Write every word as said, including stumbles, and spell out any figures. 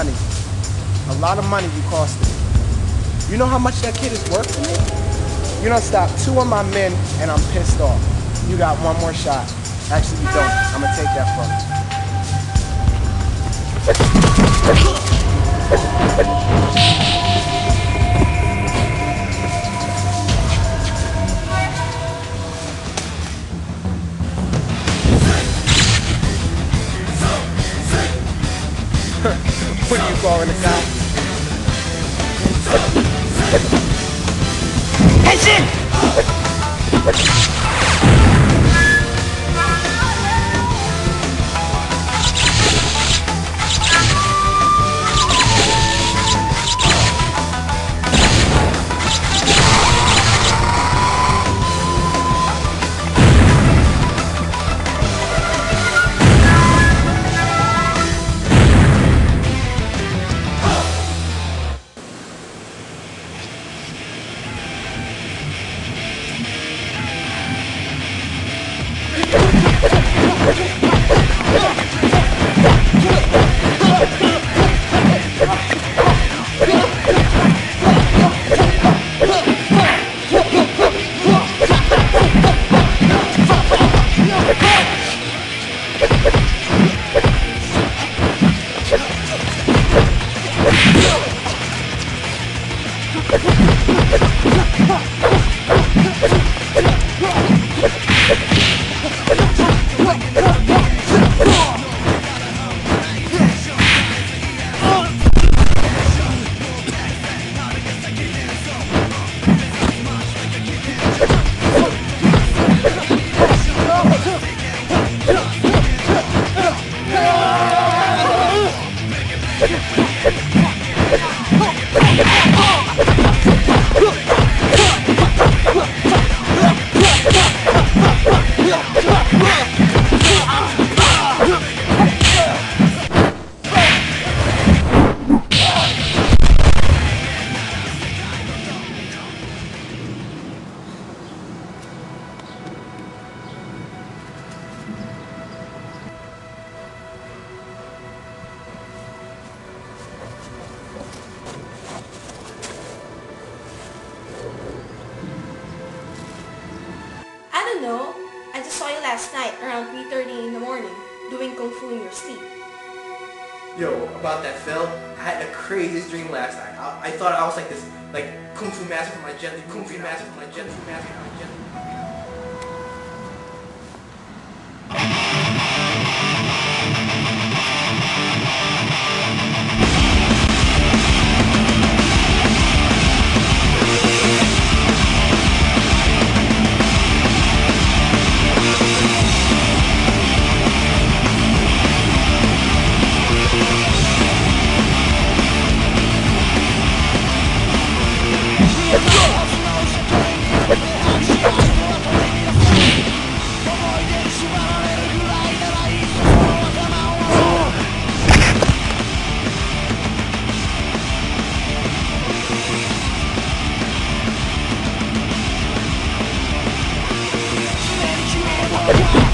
money. A lot of money you costed me. You know how much that kid is worth to me? You done stopped two of my men, and I'm pissed off. You got one more shot. Actually, you don't. I'm gonna take that from you. What are you calling the cops? Attention! I don't know. I just saw you last night around three thirty in the morning doing kung fu in your sleep. Yo, about that film, I had the craziest dream last night. I, I thought I was like this, like kung fu master for my gently, kung fu master for my gently, master for my gently. Yeah.